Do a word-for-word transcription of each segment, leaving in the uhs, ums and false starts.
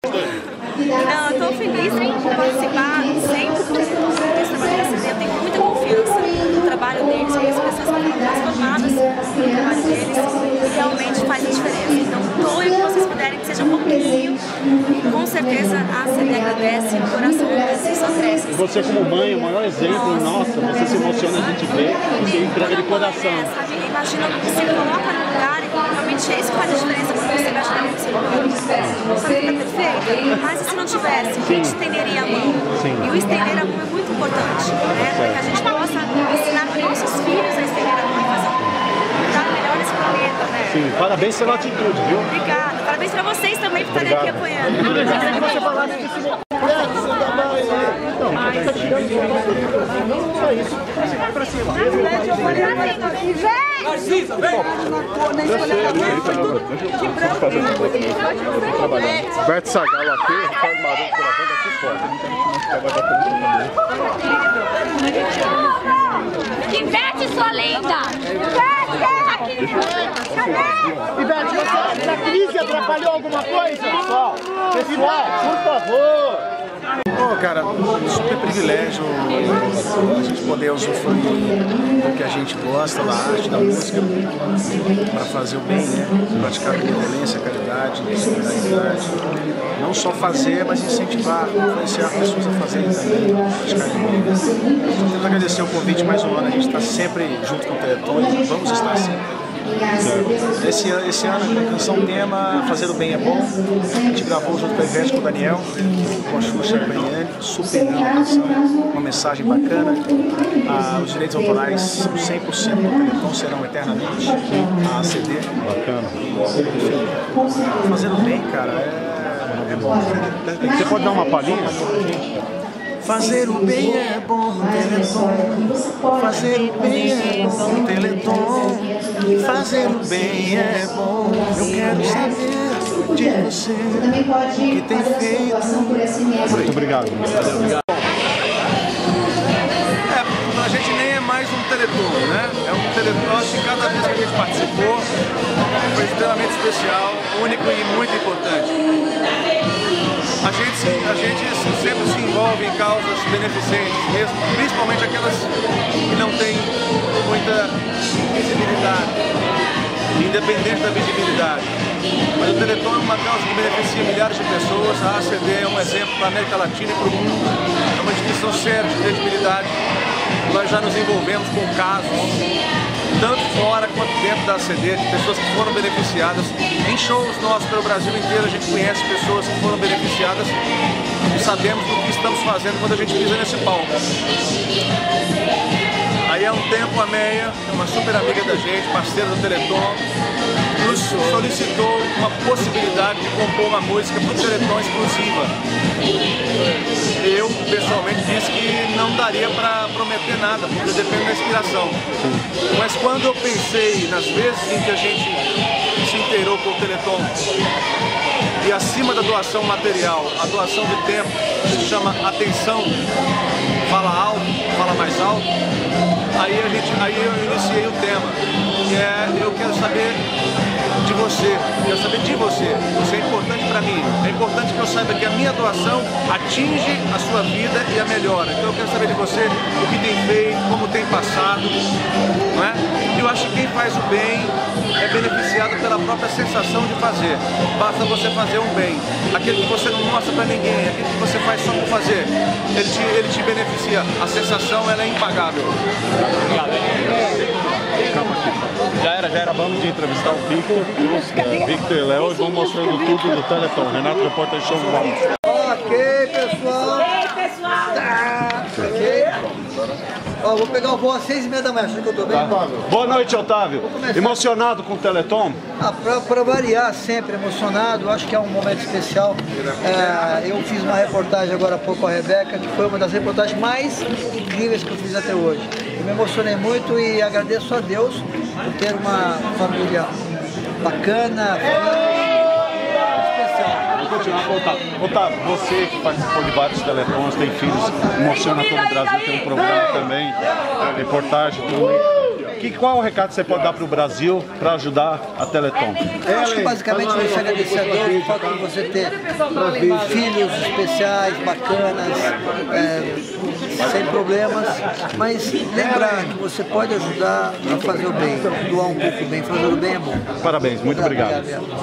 Não, eu estou feliz em participar sempre desse trabalho da C D. Eu tenho muita confiança no trabalho deles, porque as pessoas são transformadas no trabalho deles e realmente faz a diferença. Então, doe o que vocês puderem, que seja um pouquinho. Com certeza a C D agradece, o coração deles só cresce. E você, como mãe, o maior exemplo, nossa, você se emociona, a gente vê, você entrega de coração. É, sabe? Imagina, você coloca no lugar e realmente é isso que faz a diferença quando você vai ajudar você. Não sabe que tá perfeita, mas e se não tivesse, a gente estenderia a mão. Sim. E o estender a mão é muito importante, né? Para que a gente possa ensinar para nossos filhos a estender a mão e fazer um lugar melhor nesse planeta, né? Sim, parabéns pela atitude, viu? Obrigada. Parabéns para vocês também por estarem aqui apoiando. Obrigado. Que você falasse desse então, tá tirando só isso. Você vai pra cima. Narcisa, vem! Bert Sagalo aqui, Ricardo Maroto gravando aqui fora. Ivete, sua linda! Ivete, você, a crise atrapalhou alguma coisa? Pessoal, pessoal, por favor! Oh, cara, super privilégio a gente poder usufruir do que a gente gosta, da arte, da música, para fazer o bem, né? Praticar a benevolência, a caridade, a solidariedade. Não só fazer, mas incentivar, influenciar pessoas a fazerem também, praticar o bem. Então, quero agradecer o convite mais um ano, a gente está sempre junto com o Teleton e vamos estar sempre. Esse, esse ano a canção tema Fazer o Bem é Bom, a gente gravou junto com a Ivete, com o Daniel, com a Xuxa e com a Eliane, super linda a canção, uma mensagem bacana. Ah, os direitos autorais são cem por cento do Teleton, serão eternamente a C D. Bacana. Enfim, fazer o bem, cara, é, é bom. Você pode dar uma palhinha? Fazer o bem é bom, Teleton. Fazer o bem é bom, Teleton. Fazer o bem é bom. Eu quero saber de você o que tem feito. Muito obrigado. É, a gente nem é mais um Teleton, né? É um Teleton, acho que cada vez que a gente participou foi extremamente especial, único e muito importante. A gente, a gente sempre se envolve em causas beneficentes, mesmo, principalmente aquelas que não têm muita visibilidade, independente da visibilidade. Mas o Teleton é uma causa que beneficia milhares de pessoas, a A C D é um exemplo para a América Latina e para o mundo, é uma instituição séria de credibilidade. Nós já nos envolvemos com casos, tanto fora quanto dentro da A C D, de pessoas que foram beneficiadas. Em shows nossos pelo Brasil inteiro, a gente conhece pessoas que foram beneficiadas e sabemos do que estamos fazendo quando a gente pisa nesse palco. Aí há um tempo a Meia, uma super amiga da gente, parceira do Teleton, nos solicitou uma possibilidade de compor uma música para o Teleton exclusiva. Eu, pessoalmente, disse que não daria para prometer nada, porque depende da inspiração. Mas quando eu pensei nas vezes em que a gente se inteirou com o Teleton, e acima da doação material, a doação de tempo, se chama atenção, fala alto, fala mais alto, aí, a gente, aí eu iniciei o tema, que é eu quero saber de você, eu quero saber de você, você é importante para mim, é importante que eu saiba que a minha doação atinge a sua vida e a melhora, então eu quero saber de você o que tem feito, como tem passado, não é? Eu acho que quem faz o bem é beneficiado pela própria sensação de fazer, basta você fazer um bem, aquele que você não mostra para ninguém, aquele que você faz só por fazer, ele te, ele te beneficia, a sensação ela é impagável. Já era, já era. Acabamos de entrevistar o Victor, é, Victor e Léo, e vão mostrando tudo do Teleton. Renato, repórter Show do Vamos. Ok, pessoal. Ei, pessoal! Tá. Ok. Ó, vou pegar o voo às seis e meia da manhã, acho que eu tô bem. Tá. Boa noite, Otávio. Emocionado com o Teleton? Ah, pra, pra variar, sempre emocionado, acho que é um momento especial. É, eu fiz uma reportagem agora há pouco com a Rebeca, que foi uma das reportagens mais incríveis que eu fiz até hoje. Eu me emocionei muito e agradeço a Deus por ter uma família bacana, Otávio, Otávio, você que participou de vários teletons, tem filhos, emociona todo o Brasil, tem um programa também, reportagem também. que, qual o recado que você pode dar para o Brasil para ajudar a Teleton? Eu acho que basicamente você agradecer a Deus, o fato de você ter filhos especiais, bacanas, é, sem problemas, mas lembrar que você pode ajudar a fazer o bem, doar um pouco o bem, fazer o bem é bom. Parabéns, muito obrigado.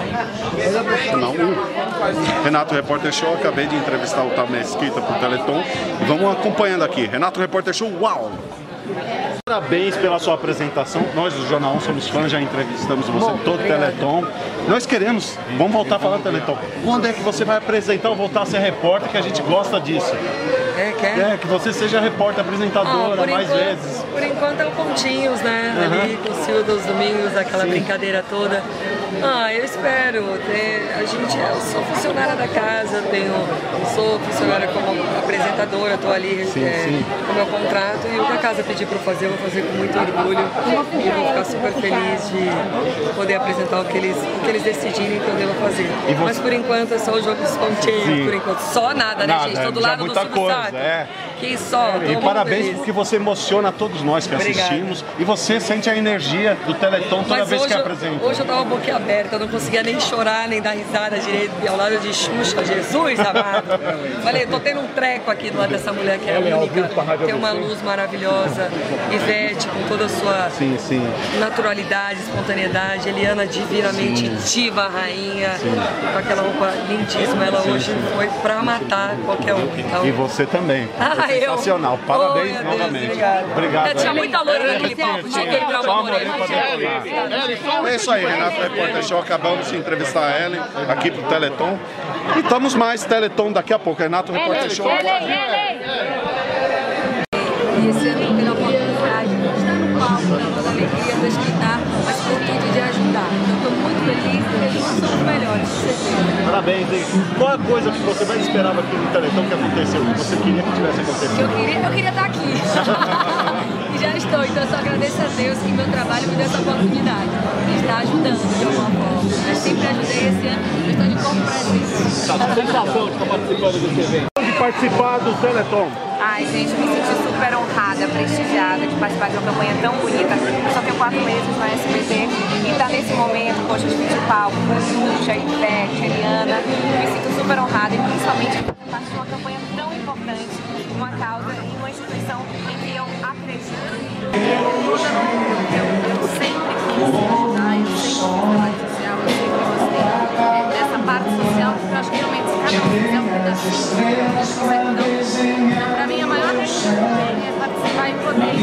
Renato Repórter Show, acabei de entrevistar o Otávio Mesquita para o Teleton e vamos acompanhando aqui. Renato Repórter Show, uau! Parabéns pela sua apresentação. Nós do Jornal um somos fãs, já entrevistamos você em todo o Teleton. Nós queremos, vamos voltar a falar do Teleton. Quando é que você vai apresentar ou voltar a ser repórter, que a gente gosta disso? É, quer? É, que você seja repórter, apresentadora, ah, mais enquanto, vezes. Por enquanto é o Pontinhos, né? Uhum. Ali com o Silvio dos Domingos, aquela Sim. brincadeira toda. Ah, eu espero. Ter, a gente, eu sou funcionária da casa, tenho, sou funcionária como apresentadora, estou ali sim, é, sim. com o meu contrato e o que a casa pedir para eu fazer, eu vou fazer com muito orgulho e vou ficar super feliz de poder apresentar o que eles, o que eles decidirem que eu devo fazer. Você... Mas por enquanto é só o jogo dos Pontinhos, sim. por enquanto. Só nada, né, nada, gente? Todo lado do Silvio Sato. É. Que só, e parabéns feliz. Porque você emociona todos nós que Obrigada. assistimos e você sente a energia do Teleton toda Mas vez que eu, apresenta. Hoje eu tava boquiaberta, eu não conseguia nem chorar, nem dar risada direito, ao lado de Xuxa, Jesus amado. Falei, tô tendo um treco aqui do lado dessa mulher que é única, tem uma luz maravilhosa, Ivete com toda a sua sim, sim. naturalidade, espontaneidade, Eliana divinamente sim. diva, rainha, sim. com aquela roupa lindíssima, ela sim, hoje sim. foi pra matar qualquer um. Então... E você também. Ah, sensacional, eu... parabéns oh, novamente. Obrigado. Obrigado. Já tinha muita loira naquele palco, cheguei pra uma morena. É isso aí, Renato Repórter Show, acabamos de entrevistar a Ellen aqui pro Teleton. E estamos mais Teleton daqui a pouco, Renato Repórter Show. E esse ano eu tenho a oportunidade de estar no palco, com toda a alegria, de escutar, mas com tudo de ajudar. Então estou muito feliz porque eles não são os melhores, com certeza. Parabéns, hein? Qual a coisa que você mais esperava aqui no Teleton que aconteceu, que você queria que tivesse acontecido? Eu queria, eu queria estar aqui. E já estou, então eu só agradeço a Deus que meu trabalho me deu essa oportunidade de estar ajudando de alguma forma. Eu sempre ajudei, esse ano eu estou de corpo presente. Sensação de estar participando desse evento. De participar do Teleton. Ai, gente, me senti super honrada, prestigiada de participar de uma campanha tão bonita. Eu só tenho quatro meses no S B T e tá nesse momento, poxa, de pedir palco, com Xuxa, Ivete, Eliana. Me sinto super honrada e principalmente por fazer parte de uma campanha tão importante, uma causa e uma instituição em que eu acredito. Eu, eu sempre quis ajudar, eu sempre fiz trabalho social, eu sempre gostei dessa parte social, porque eu acho que realmente se cada um fizer um pedacinho, então, pra mim, a maior alegria é participar e poder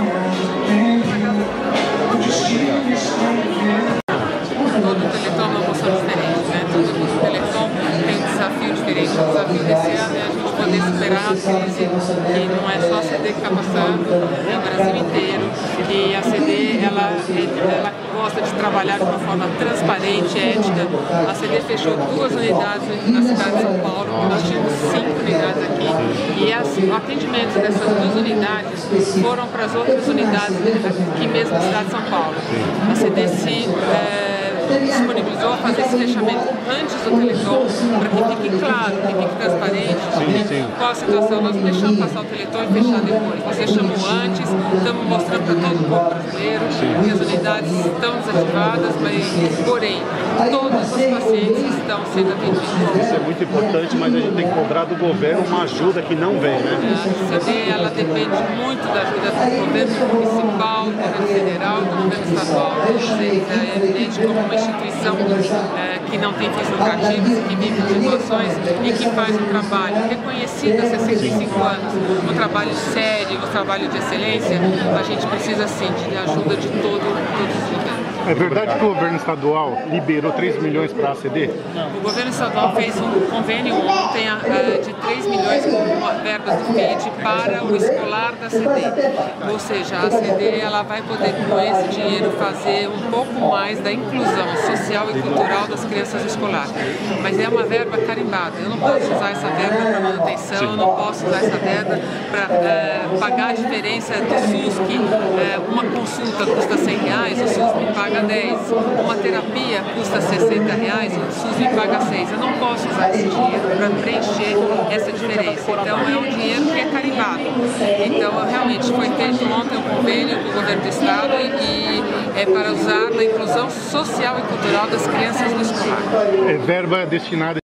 Todo o Teleton é uma emoção diferente, né? Todo o Teleton tem um desafio diferente. O desafio desse ano é a gente poder superar a crise, que não é só a C D que está passando, é o Brasil inteiro. E a C D, ela, ela gosta de trabalhar de uma forma transparente, ética. A C D fechou duas unidades na cidade de São Paulo, porque nós tínhamos cinco unidades aqui. E as, o atendimento dessas duas unidades foram para as outras unidades aqui mesmo na cidade de São Paulo. A C D se é, disponibilizou a fazer esse fechamento antes do Teleton, para que fique claro, que fique transparente, sim, sim. qual a situação. Nós não deixamos passar o Teleton e fechar depois. Nós fechamos antes, estamos mostrando para todo o povo brasileiro sim. que as unidades estão desativadas, mas, porém, todos os pacientes estão sendo atendidos. Isso é muito importante, mas a gente tem que cobrar do governo uma ajuda que não vem, né? A C D, ela depende muito da ajuda do governo municipal, do governo federal, do governo estadual. É evidente como uma instituição é, que não tem fins lucrativos, que vive de doações e que faz um trabalho reconhecido há sessenta e cinco anos, um trabalho sério, um trabalho de excelência, a gente precisa sim de ajuda de todo, todos os governos. É verdade que o governo estadual liberou três milhões para a C D? O governo estadual fez um convênio ontem uh, de três milhões com verbas do F I D para o escolar da C D. Ou seja, a C D ela vai poder com esse dinheiro fazer um pouco mais da inclusão social e cultural das crianças escolares. Mas é uma verba carimbada. Eu não posso usar essa verba para manutenção, eu não posso usar essa verba para uh, pagar a diferença do SUS, que uh, uma consulta custa cem reais, o SUS me paga paga dez, uma terapia custa sessenta reais, o SUS me paga seis. Eu não posso usar esse dinheiro para preencher essa diferença. Então é um dinheiro que é carimbado. Então realmente foi feito ontem um convênio com o governo do estado e, e é para usar na inclusão social e cultural das crianças no escolar. É verba destinada